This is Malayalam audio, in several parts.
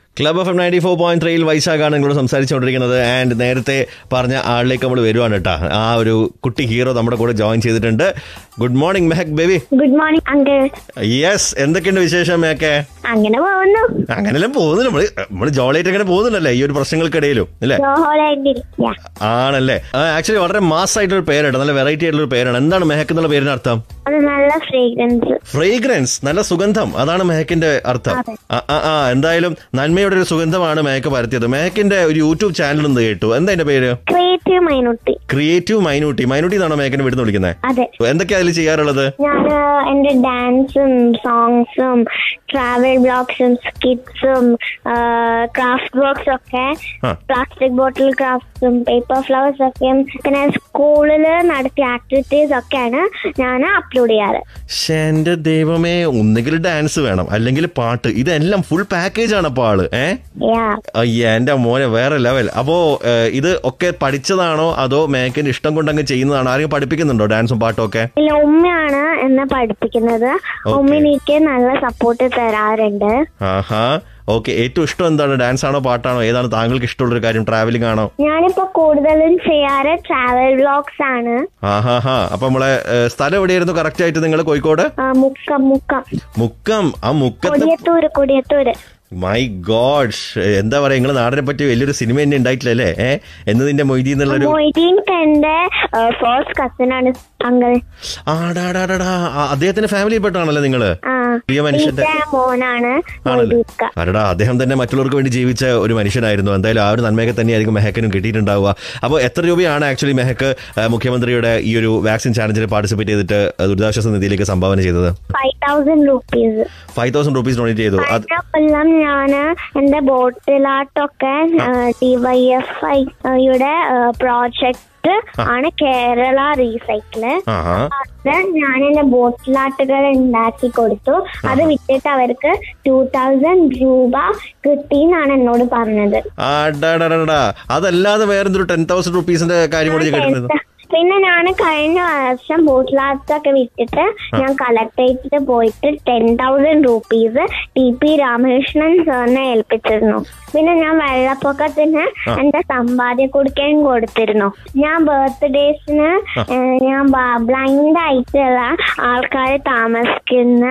ക്ലബ് FM 94.3 വൈശാഖാണ് നിങ്ങളോട് സംസാരിച്ചുകൊണ്ടിരിക്കുന്നത്. ആൻഡ് നേരത്തെ പറഞ്ഞ ആളിലേക്ക് നമ്മൾ വരുവാണ് കേട്ടോ. ആ ഒരു കുട്ടി ഹീറോ നമ്മുടെ കൂടെ ജോയിൻ ചെയ്തിട്ടുണ്ട്. Good morning Mehak baby. Good morning uncle. Yes, എന്തൊക്കെയുണ്ട് വിശേഷം മേക്കെ? അങ്ങനെ പോകുന്നു. അങ്ങനെല്ലാം പോകുന്നില്ല, നമ്മള് ജോളിയായിട്ട് അങ്ങനെ പോകുന്നുണ്ടല്ലേ ഈ ഒരു പ്രശ്നങ്ങൾക്കിടയിലും അല്ലേ? ആണല്ലേ. ആക്ച്വലി വളരെ മാസ് ആയിട്ടൊരു പേരാണ്, നല്ല വെറൈറ്റി ആയിട്ടുള്ള ഒരു പേരാണ്. എന്താണ് മെഹക്ക് എന്നുള്ള പേരിന് അർത്ഥം? നല്ല ഫ്രേഗ്രൻസ്. ഫ്രേഗ്രൻസ്, നല്ല സുഗന്ധം, അതാണ് മെഹക്കിന്റെ അർത്ഥം. എന്തായാലും നന്മയുടെ ഒരു സുഗന്ധമാണ് മെഹക്ക് പരത്തിയത്. മെഹക്കിന്റെ ഒരു യൂട്യൂബ് ചാനൽ ഉണ്ട് കേട്ടു, എന്താ അതിന്റെ പേര്? ക്രിയേറ്റീവ് മൈനൂട്ടി. ക്രിയേറ്റീവ് മൈനൂട്ടി. മൈനൂട്ടി എന്നാണോ മെഹക്കിനെ വിടുന്ന് വിളിക്കുന്നത്? അതെ. എന്തൊക്കെയാ അതിൽ ചെയ്യാറുള്ളത്? ഞാൻ എന്റെ ഡാൻസും സോങ്സും ട്രാവൽ ബ്ലോഗ്സും സ്കിറ്റ്സും ക്രാഫ്റ്റ് വർക്ക്സ് ഒക്കെ, പ്ലാസ്റ്റിക് ബോട്ടിൽ ക്രാഫ്റ്റ്സും പേപ്പർ ഫ്ലവേഴ്സ് ഒക്കെ, പിന്നെ സ്കൂളില് നടത്തിയ ആക്ടിവിറ്റീസ് ഒക്കെയാണ് ഞാൻ അപ്ലോഡ് ചെയ്യാറ്. എന്റെ ദൈവമേ, ഒന്നുകിൽ ഡാൻസ് വേണം അല്ലെങ്കിൽ പാട്ട്, ഇതെല്ലാം ഫുൾ പാക്കേജ് ആണ് അപ്പൊ ആള്. എന്റെ മോനെ വേറെ ലെവൽ. അപ്പോ ഇത് ഒക്കെ പഠിച്ചതാണോ അതോ മേക്കിന്റെ ഇഷ്ടം കൊണ്ടങ്ങ് ചെയ്യുന്നതാണോ? ആരെങ്കിലും പഠിപ്പിക്കുന്നുണ്ടോ ഡാൻസും പാട്ടും ഒക്കെ? ഇല്ല, ഉമ്മയാണ് എന്നെ പഠിപ്പിക്കുന്നത്. ഉമ്മ എനിക്ക് നല്ല സപ്പോർട്ട് തരാറുണ്ട്. ആഹാ, ഓക്കെ. ഏറ്റവും ഇഷ്ടം എന്താണ്, ഡാൻസ് ആണോ പാട്ടാണോ? ഏതാണ് താങ്കൾക്ക് ഇഷ്ടമുള്ളൊരു കാര്യം? ട്രാവലിംഗ് ആണോ? ഞാനിപ്പോ കൂടുതലും ചെയ്യാറ് ട്രാവൽ വ്ലോഗ്സ് ആണ്. ആഹാ. അപ്പൊ നമ്മളെ സ്ഥലം എവിടെയായിരുന്നു കറക്റ്റ് ആയിട്ട്? നിങ്ങൾ കോഴിക്കോട്? മുക്കം. ആ മുക്കത്ത് കൊടിയത്തൂര്. മൈ ഗോഡ്, എന്താ പറയാ, നിങ്ങളെ നാടിനെ പറ്റി വലിയൊരു സിനിമ തന്നെ ഉണ്ടായിട്ടില്ലല്ലേ? എന്നതിന്റെ മൊയ്തീൻ എന്നുള്ളൊരു ഫസ്റ്റ് കസിൻ ആണ് അങ്കിൾ. അദ്ദേഹത്തിന്റെ ഫാമിലിയിൽ പെട്ടാണല്ലോ നിങ്ങള്? പ്രിയ മനുഷ്യന്റെ മോനാണ്. അരടാ, അദ്ദേഹം തന്നെ മറ്റുള്ളവർക്ക് വേണ്ടി ജീവിച്ച ഒരു മനുഷ്യനായിരുന്നു. എന്തായാലും ആ ഒരു നന്മയൊക്കെ തന്നെയായിരിക്കും മെഹക്കിനും കിട്ടിയിട്ടുണ്ടാവുക. അപ്പോൾ എത്ര രൂപയാണ് ആക്ച്വലി മെഹക്ക് മുഖ്യമന്ത്രിയുടെ ഈ ഒരു വാക്സിൻ ചാലഞ്ചിൽ പാർട്ടിസിപ്പേറ്റ് ചെയ്തിട്ട് ദുരിതാശ്വാസ നിധിയിലേക്ക് സംഭാവന ചെയ്തത്? 5,000 rupees ഡൊണേറ്റ് ചെയ്തു. കൊല്ലം ഞാന് എന്റെ ബോട്ടിലാട്ടൊക്കെ DYFIയുടെ പ്രോജക്ട് ആണ് കേരള റീസൈക്കിള്. ഞാൻ എന്റെ ബോട്ടിലാട്ടുകൾ ഉണ്ടാക്കി കൊടുത്തു. അത് വിറ്റിട്ട് അവർക്ക് 2,000 രൂപ കിട്ടിയെന്നാണ് എന്നോട് പറഞ്ഞത്. അതല്ലാതെ വേറെന്തൊരു 10,000 rupeesന്റെ കാര്യം കൂടി കേട്ടിട്ടുണ്ട്. പിന്നെ ഞാൻ കഴിഞ്ഞ വർഷം ബോട്ടിലാട്ടൊക്കെ വിറ്റിട്ട് ഞാൻ കളക്ടറേറ്റിൽ പോയിട്ട് 10,000 rupees TP രാമകൃഷ്ണൻ സാറിനെ ഏൽപ്പിച്ചിരുന്നു. പിന്നെ ഞാൻ വെള്ളപ്പൊക്കത്തിന് എന്റെ സമ്പാദ്യ കൊടുക്കുകയും കൊടുത്തിരുന്നു. ഞാൻ ബർത്ത്ഡേസിന് ഞാൻ ബ്ലൈൻഡ് ആയിട്ടുള്ള ആൾക്കാർ താമസിക്കുന്ന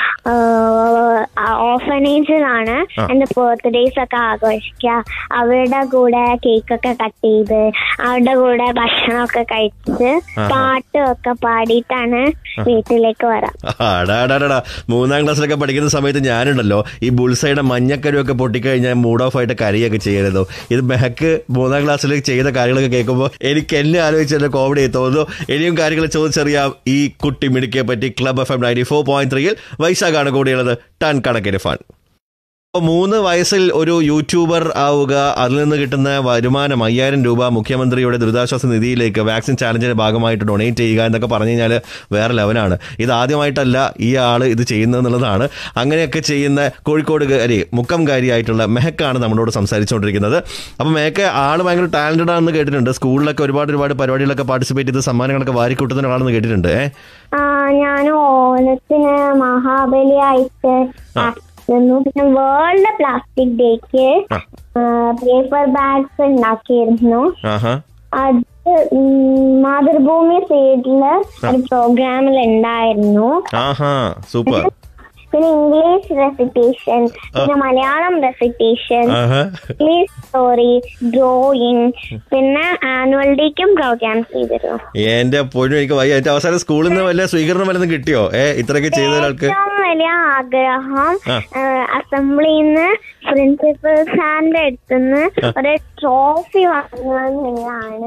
ഓർഫനേജിലാണ് എന്റെ ബർത്ത്ഡേസ് ഒക്കെ ആഘോഷിക്കുക. അവരുടെ കൂടെ കേക്കൊക്കെ കട്ട് ചെയ്ത് അവരുടെ കൂടെ ഭക്ഷണമൊക്കെ കഴിച്ച് പാട്ടൊക്കെ പാടിയിട്ടാണ് വീട്ടിലേക്ക് വരാം. 3ാം ക്ലാസ്സിലൊക്കെ പഠിക്കുന്ന സമയത്ത് ഞാനുണ്ടല്ലോ ഈ ബുൾസൈയുടെ മഞ്ഞക്കരുവൊക്കെ പൊട്ടിക്കഴിഞ്ഞാൽ മൂഡ് ഓഫ് ആയിട്ട് കരയൊക്കെ ചെയ്യരുതോ. ഇത് മെഹക്ക് 3ാം ക്ലാസ്സിൽ ചെയ്ത കാര്യങ്ങളൊക്കെ കേൾക്കുമ്പോൾ എനിക്ക് എന്നെ ആലോചിച്ച് കോമഡി തോന്നുന്നു. ഇനിയും കാര്യങ്ങൾ ചോദിച്ചറിയാം ഈ കുട്ടി മിടുക്കിയെ പറ്റി. ക്ലബ് FM 94.3 വൈശാഖാണ് കൂടിയുള്ളത്. ടൺ കണക്കിന് ഫൺ. 3 വയസ്സിൽ ഒരു യൂട്യൂബർ ആവുക, അതിൽ നിന്ന് കിട്ടുന്ന വരുമാനം 5,000 രൂപ മുഖ്യമന്ത്രിയുടെ ദുരിതാശ്വാസ നിധിയിലേക്ക് വാക്സിൻ ചാലഞ്ചിന്റെ ഭാഗമായിട്ട് ഡൊണേറ്റ് ചെയ്യുക എന്നൊക്കെ പറഞ്ഞു കഴിഞ്ഞാൽ വേറെ ലെവലാണ്. ഇത് ആദ്യമായിട്ടല്ല ഈ ആള് ഇത് ചെയ്യുന്നതെന്നുള്ളതാണ്. അങ്ങനെയൊക്കെ ചെയ്യുന്ന കോഴിക്കോടുകാരി മുക്കംകാരിയായിട്ടുള്ള മെഹക്കാണ് നമ്മളോട് സംസാരിച്ചുകൊണ്ടിരിക്കുന്നത്. അപ്പം മെഹക്ക് ആള് ഭയങ്കര ടാലന്റഡ് ആണെന്ന് കേട്ടിട്ടുണ്ട്. സ്കൂളിലൊക്കെ ഒരുപാട് പരിപാടികളൊക്കെ പാർട്ടിസിപ്പേറ്റ് ചെയ്ത് സമ്മാനങ്ങളൊക്കെ വാരിക്കൂട്ടുന്ന ആളാണെന്ന് കേട്ടിട്ടുണ്ട്. ഞാൻ ഓണത്തിന് മഹാബലിയായിട്ട് പിന്നെ വേൾഡ് പ്ലാസ്റ്റിക് ഡേക്ക് പേപ്പർ ബാഗ്സ് ഉണ്ടാക്കിയിരുന്നു. അത് മാതൃഭൂമി സൈഡില് ഒരു പ്രോഗ്രാമിൽ ഉണ്ടായിരുന്നു. സൂപ്പർ. പിന്നെ ഇംഗ്ലീഷ് റെസിറ്റേഷൻ, പിന്നെ Malayalam recitation, English story, drawing, പിന്നെ ആനുവൽ ഡേക്കും പ്രോഗ്രാംസ് ചെയ്തിരുന്നു. എന്റെ പൊന്നു, എനിക്ക് വയ്യ. അവസാനം സ്കൂളിൽ നിന്ന് വല്ല സ്വീകരണം വല്ലതും കിട്ടിയോ ഇത്രയൊക്കെ ചെയ്ത ഒരാൾക്ക്? വലിയ ആഗ്രഹം അസംബ്ലിന്ന് പ്രിൻസിപ്പൽ സാറിന്റെ അടുത്തുനിന്ന് ഒരു ട്രോഫി വാങ്ങുന്നതാണ്.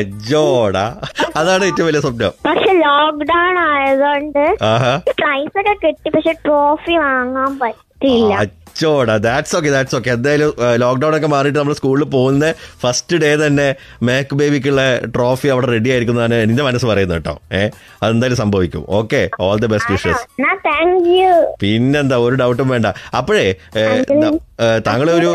അതാണ് ഏറ്റവും വലിയ സ്വപ്നം. പക്ഷെ ലോക്ക്ഡൌൺ ആയതുകൊണ്ട് പ്രൈസ് ഒക്കെ കിട്ടി, പക്ഷെ ട്രോഫി വാങ്ങാൻ പറ്റില്ല. That's okay. എന്തായാലും ലോക്ക്ഡൌൺ ഒക്കെ മാറിയിട്ട് നമ്മൾ സ്കൂളിൽ പോകുന്ന ഫസ്റ്റ് ഡേ തന്നെ മേക്ക് ബേബിക്കുള്ള ട്രോഫി അവിടെ റെഡി ആയിരിക്കുന്നതാണ് എന്റെ മനസ്സ് പറയുന്നത് കേട്ടോ. അതെന്തായാലും സംഭവിക്കും. Okay, all the best wishes. പിന്നെന്താ, ഒരു ഡൗട്ടും വേണ്ട. അപ്പോഴേ താങ്കളൊരു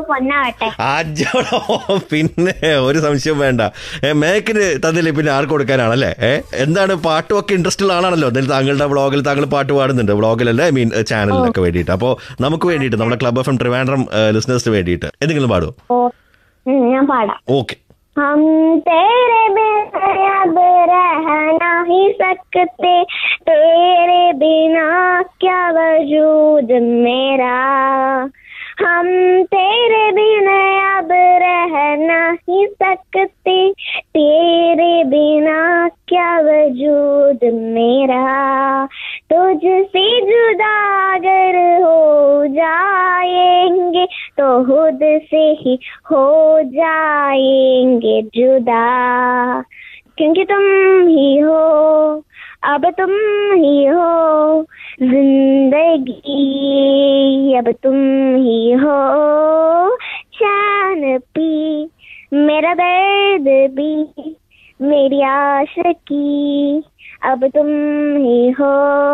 പിന്നെ ഒരു സംശയം വേണ്ട, മേക്കിന് തന്നില്ലേ പിന്നെ ആർക്ക് കൊടുക്കാനാണല്ലേ? എന്താണ്, പാട്ടും ഒക്കെ ഇൻട്രസ്റ്റ് ഉള്ള ആളാണല്ലോ. എന്തായാലും താങ്കളുടെ വ്ളോഗിൽ താങ്കൾ പാട്ട് പാടുന്നുണ്ട്, വ്ളോഗിലല്ലേ, ഐ മീൻ ചാനലിനൊക്കെ വേണ്ടിയിട്ട്. അപ്പോൾ നമുക്ക് വേണ്ടിയിട്ട്, നമ്മുടെ ക്ലബ് എഫ് എം ട്രിവാൻഡ്രം ലിസണേഴ്സിന് വേണ്ടിയിട്ട് എന്തെങ്കിലും പാടുമോ? ഞാൻ പാടാം. ഓക്കെ. हम तेरे बिना अब रह नहीं सकते, तेरे बिना क्या वजूद मेरा, हम तेरे बिना अब रह नहीं सकते, तेरे बिना क्या वजूद मेरा, तुझसे जुदा अगर हो जाएंगे तो खुद से ही हो जाएंगे जुदा, क्योंकि तुम ही हो, अब तुम ही हो जिंदगी, अब तुम ही हो शान पी, मेरा दर्द भी, मेरी आशिकी, अब तुम ही हो.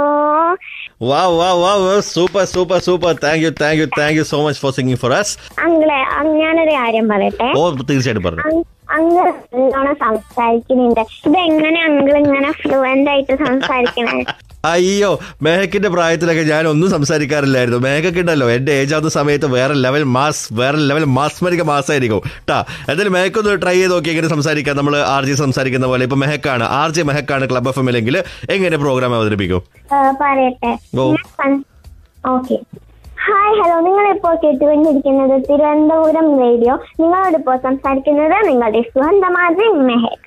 Wow, super. Thank you so much for singing for us. അങ്ങളെ ഞാനൊരു കാര്യം പറയട്ടെ. ഓ, തീർച്ചയായിട്ടും പറഞ്ഞു. അങ്കിൾ നല്ലോണം സംസാരിക്കുന്നുണ്ട്. ഇതെങ്ങനെ അങ്കിൾ ഇങ്ങനെ ഫ്ലുവന്റ് ആയിട്ട് സംസാരിക്കണേ? അയ്യോ, മെഹക്കിന്റെ പ്രായത്തിലൊക്കെ ഞാൻ ഒന്നും സംസാരിക്കാറില്ലായിരുന്നു. മെഹക്കൊക്കെ ഉണ്ടല്ലോ എന്റെ ഏജ് ആവുന്ന സമയത്ത് വേറെ ലെവൽ മാസ്മരിക മാസായിരിക്കും ട്ടാ. എന്തായാലും മെഹക്കൊന്ന് ട്രൈ ചെയ്ത് നോക്കി എങ്ങനെ സംസാരിക്കാം. നമ്മൾ RJ സംസാരിക്കുന്ന പോലെ. ഇപ്പൊ RJ മെഹക്കാണ് ക്ലബ് എഫ് എമ്മിലെങ്കിൽ എങ്ങനെ പ്രോഗ്രാം അവതരിപ്പിക്കും? പറയട്ടെ. ഓക്കെ. Hi, hello. നിങ്ങളിപ്പോൾ കേട്ടുകൊണ്ടിരിക്കുന്നത് തിരുവനന്തപുരം റേഡിയോ. നിങ്ങളോടിപ്പോൾ സംസാരിക്കുന്നത് നിങ്ങളുടെ സ്വന്തം RJ മെഹക്.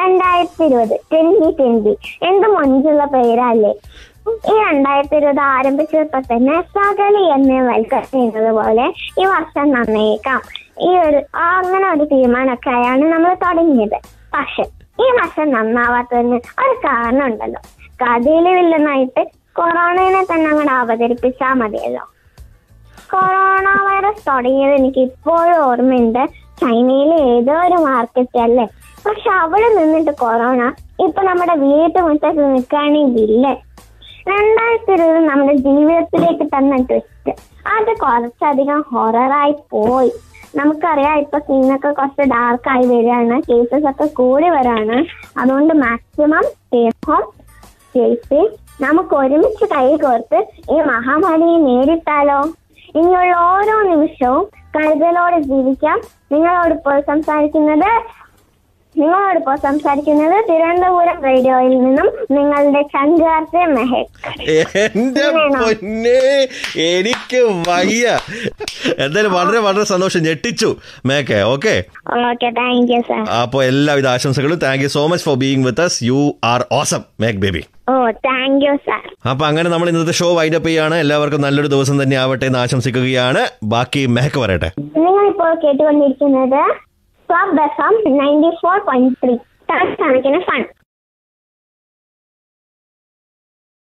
2020 എന്ത് മൊഞ്ചുള്ള പേരല്ലേ. ഈ 2020 ആരംഭിച്ചപ്പോൾ തന്നെ സകലി എന്നെ വൽക്കരിക്കുന്നത് പോലെ ഈ വർഷം നന്നേക്കാം, അങ്ങനെ ഒരു തീരുമാനമൊക്കെ ആയാണ് നമ്മൾ തുടങ്ങിയത്. പക്ഷെ ഈ വർഷം നന്നാവാത്തതിന് ഒരു കാരണം ഉണ്ടല്ലോ. കഥയില് വില്ലനായിട്ട് കൊറോണയെ തന്നെ അങ്ങനെ അവതരിപ്പിച്ചാൽ മതിയല്ലോ. കൊറോണ വൈറസ് തുടങ്ങിയത് എനിക്ക് ഇപ്പോഴും ഓർമ്മയുണ്ട്. ചൈനയിലെ ഏതോ ഒരു മാർക്കറ്റ് അല്ലേ. പക്ഷെ അവിടെ നിന്നിട്ട് കൊറോണ ഇപ്പൊ നമ്മുടെ വീട്ടുമുറ്റത്ത് നിൽക്കുകയാണെങ്കിലേ 2020 നമ്മുടെ ജീവിതത്തിലേക്ക് തന്നെ ട്വിസ്റ്റ്. അത് കുറച്ചധികം ഹൊററായി പോയി. നമുക്കറിയാം, ഇപ്പൊ സീനൊക്കെ കുറച്ച് ഡാർക്കായി വരികയാണ്, കേസസ് ഒക്കെ കൂടി വരാണ്. അതുകൊണ്ട് മാക്സിമം സേഫ്. നമുക്ക് ഒരുമിച്ച് കൈ കോർത്ത് ഈ മഹാമാരിയെ നേരിട്ടാലോ. ഇനിയുള്ള ഓരോ നിമിഷവും കരുതലോടെ ജീവിക്കാം. നിങ്ങളോടിപ്പോൾ തിരുവനന്തപുരം റേഡിയോയിൽ നിന്നും നിങ്ങളുടെ ചങ്കാർത്തെ മെഹക്. എന്റെ പൊന്നേ, എനിക്ക് വയ്യ. എന്തായാലും വളരെ സന്തോഷം, ഞെട്ടിച്ചു മേക്കെ. Okay, thank you sir. അപ്പൊ എല്ലാവിധ ആശംസകളും. Thank you so much for being with us. You are awesome Mehak baby. Thank you sir. അപ്പൊ അങ്ങനെ നമ്മൾ ഇന്നത്തെ ഷോ വൈൻഡപ്പ് ചെയ്യാണ്. എല്ലാവർക്കും നല്ലൊരു ദിവസം തന്നെ ആവട്ടെ എന്ന് ആശംസിക്കുകയാണ്. ബാക്കി മെഹക്ക് പറയട്ടെ. നിങ്ങളിപ്പോൾ കേട്ടുകൊണ്ടിരിക്കുന്നത് ക്ലബ് FM 94.3. കണക്കിന് ഫൺ.